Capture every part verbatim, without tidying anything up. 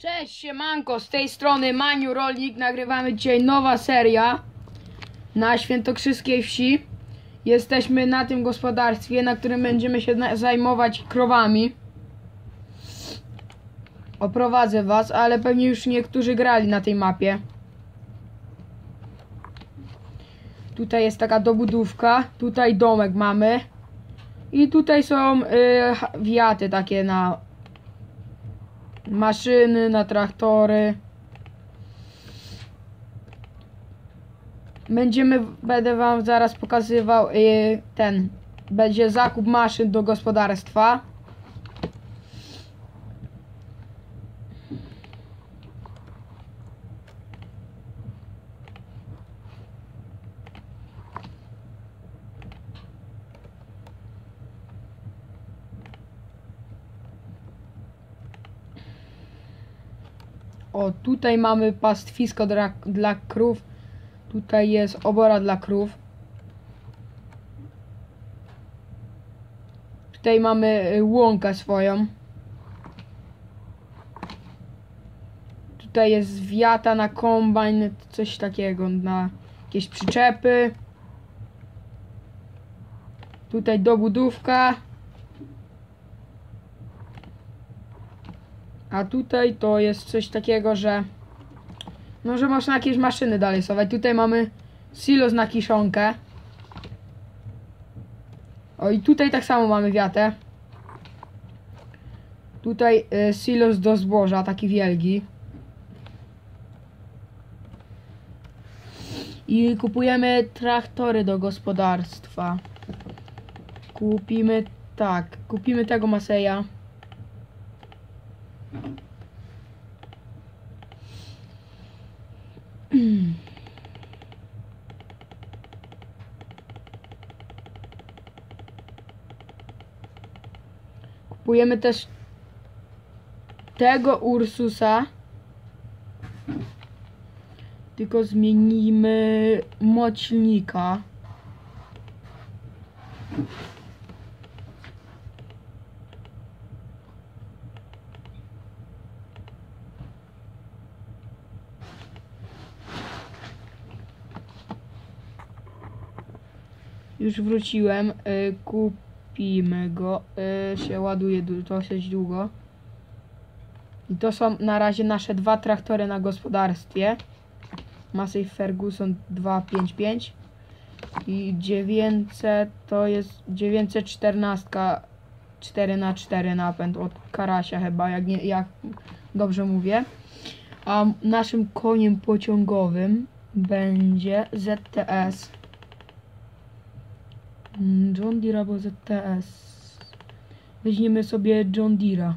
Cześć, siemanko, z tej strony Maniu Rolnik. Nagrywamy dzisiaj nowa seria na świętokrzyskiej wsi. Jesteśmy na tym gospodarstwie, na którym będziemy się zajmować krowami. Oprowadzę was, ale pewnie już niektórzy grali na tej mapie. Tutaj jest taka dobudówka, tutaj domek mamy. I tutaj są yy, wiaty takie na maszyny, na traktory. Będziemy, będę wam zaraz pokazywał yy, ten, będzie zakup maszyn do gospodarstwa. O, tutaj mamy pastwisko dla, dla krów. Tutaj jest obora dla krów. Tutaj mamy łąkę swoją. Tutaj jest wiata na kombajn, coś takiego, na jakieś przyczepy. Tutaj dobudówka. A tutaj to jest coś takiego, że no, że można jakieś maszyny dalej sować. Tutaj mamy silos na kiszonkę. O, i tutaj tak samo mamy wiatę. Tutaj y, silos do zboża, taki wielki. I kupujemy traktory do gospodarstwa. Kupimy, tak, kupimy tego Maseja. Kupujemy też tego Ursusa, tylko zmienimy mocznika. Już wróciłem, y, kupimy go, y, się ładuje dosyć długo. I to są na razie nasze dwa traktory na gospodarstwie. Massey Ferguson dwieście pięćdziesiąt pięć i dziewięćset, to jest dziewięćset czternaście cztery na cztery napęd od Karasia chyba, jak, nie, jak dobrze mówię. A naszym koniem pociągowym będzie Z T S. John Deere albo Z T S. Weźmiemy sobie John Deere'a.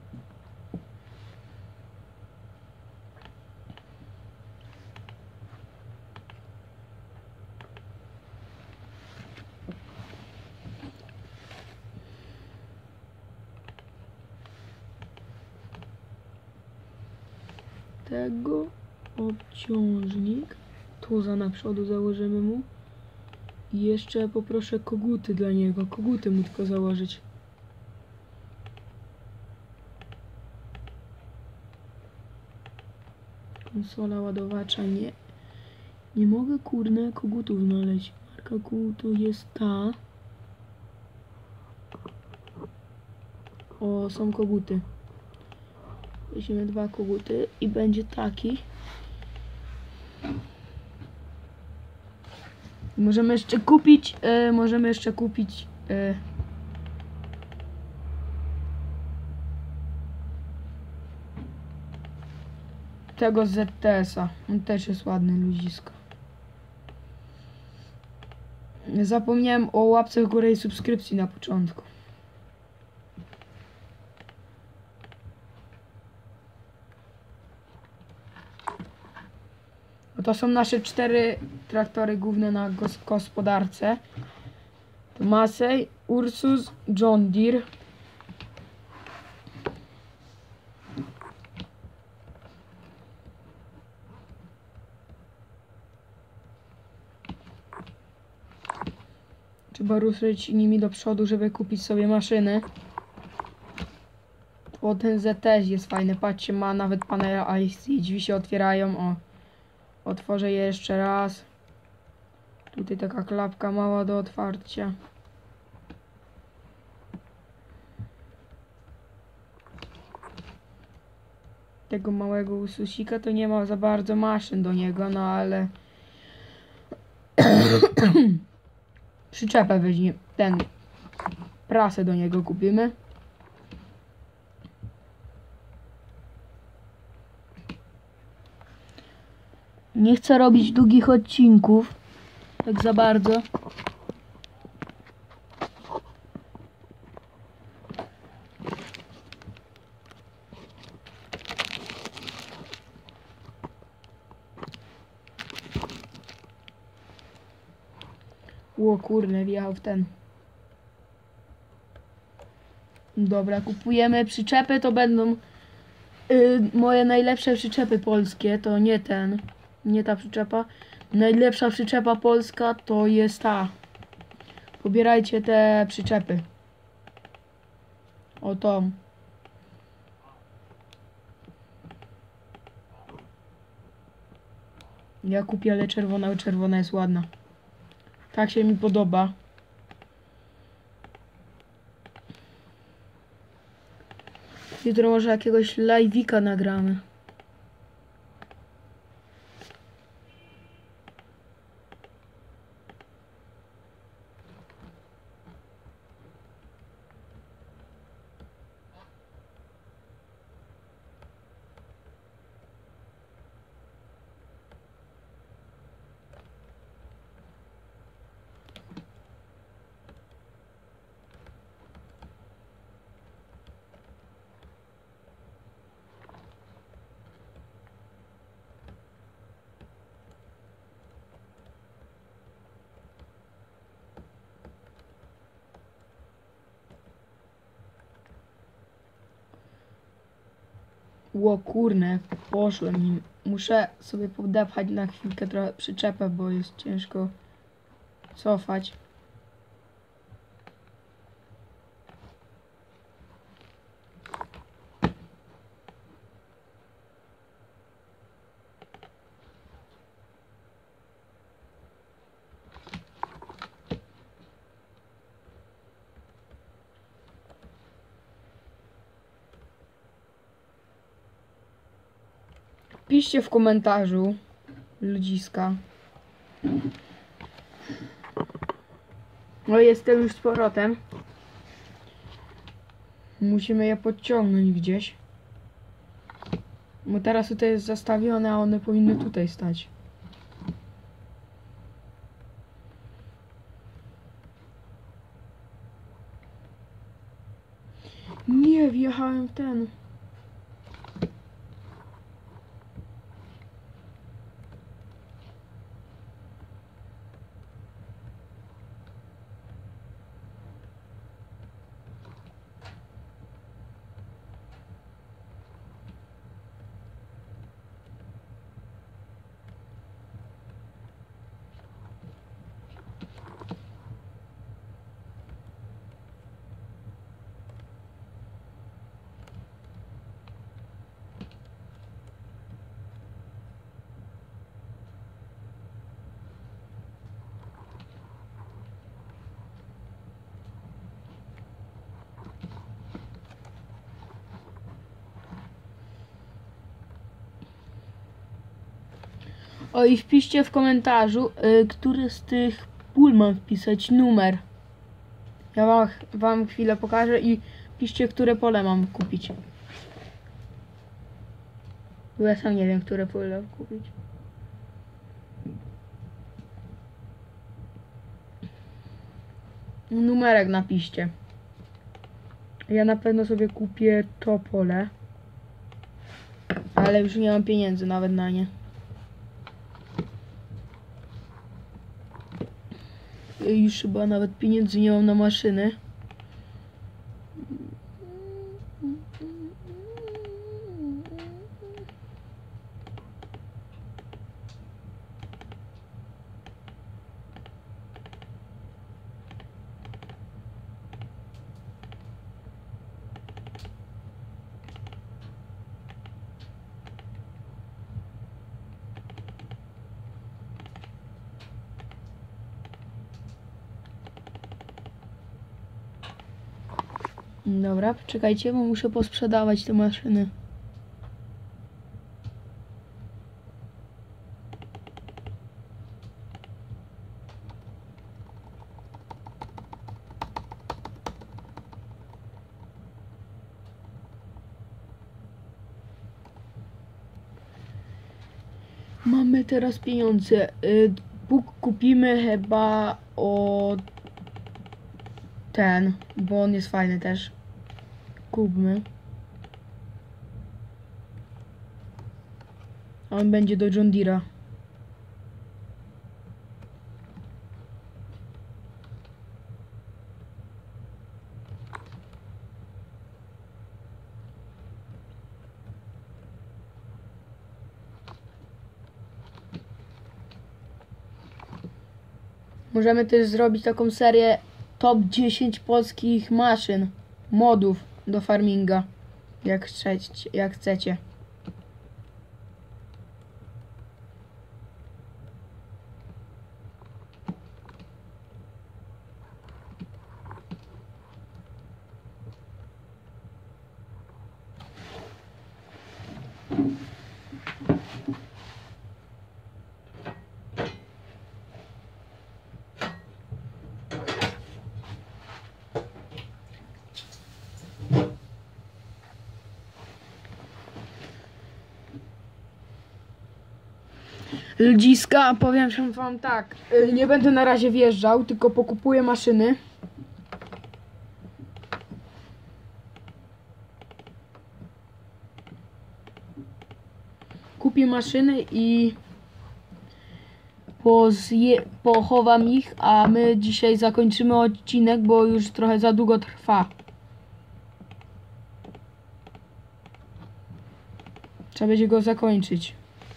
Tego obciążnik. Tu za na przodu założymy mu. I jeszcze poproszę koguty dla niego. Koguty mu tylko założyć. Konsola ładowacza nie. Nie mogę kurne kogutów znaleźć. Marka kogutu jest ta. O, są koguty. Weźmiemy dwa koguty i będzie taki. Możemy jeszcze kupić, yy, możemy jeszcze kupić yy, tego Z T S-a. On też jest ładny, luzisko. Zapomniałem o łapce w górę i subskrypcji na początku. To są nasze cztery traktory główne na gos gospodarce. To Massey, Ursus, John Deere. Trzeba ruszyć nimi do przodu, żeby kupić sobie maszyny. bo ten Z też jest fajny. Patrzcie, ma nawet panele I C. Drzwi się otwierają. O, otworzę je jeszcze raz. Tutaj taka klapka mała do otwarcia. Tego małego ususika to nie ma za bardzo maszyn do niego, no ale przyczepę weźmie, ten prasę do niego kupimy. Nie chcę robić długich odcinków, tak za bardzo. Ło kurde, wjechał w ten. Dobra, kupujemy przyczepy, to będą yy, moje najlepsze przyczepy polskie, to nie ten, nie ta przyczepa. Najlepsza przyczepa polska to jest ta. Pobierajcie te przyczepy. O tą. Ja kupię, ale czerwona, czerwona jest ładna. Tak się mi podoba. Jutro może jakiegoś live'ika nagramy. Ło kurne, poszłem nim. Muszę sobie podepchać na chwilkę trochę przyczepę, bo jest ciężko cofać. Piszcie w komentarzu, ludziska. No jestem już z powrotem. Musimy je podciągnąć gdzieś. Bo teraz tutaj jest zastawione, a one powinny tutaj stać. Nie, wjechałem w ten. O i wpiszcie w komentarzu, y, który z tych pól mam wpisać numer. Ja wam, wam chwilę pokażę i piszcie, które pole mam kupić. Bo ja sam nie wiem, które pole kupić. Numerek napiszcie. Ja na pewno sobie kupię to pole. Ale już nie mam pieniędzy nawet na nie. Już chyba nawet pieniędzy nie mam na maszyny. Dobra, poczekajcie, bo muszę posprzedawać te maszyny. Mamy teraz pieniądze. Y, Bóg kupimy chyba o ten, bo on jest fajny też. Kupmy. A on będzie do John Deere'a. Możemy też zrobić taką serię top dziesięć polskich maszyn, modów do farminga, jak chcecie. Jak chcecie. Ludziska, powiem wam tak, nie będę na razie wjeżdżał, tylko pokupuję maszyny. Kupię maszyny i pozje, pochowam ich, a my dzisiaj zakończymy odcinek, bo już trochę za długo trwa. Trzeba będzie go zakończyć.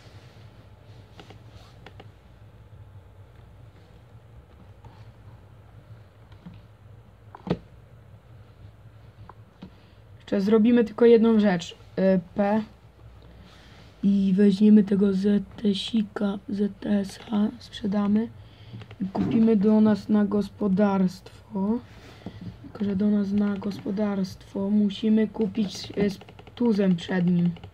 Jeszcze zrobimy tylko jedną rzecz. P. I weźmiemy tego Z T S-ika, Z T S H, sprzedamy. I kupimy do nas na gospodarstwo. Tylko że do nas na gospodarstwo musimy kupić z tuzem przed nim.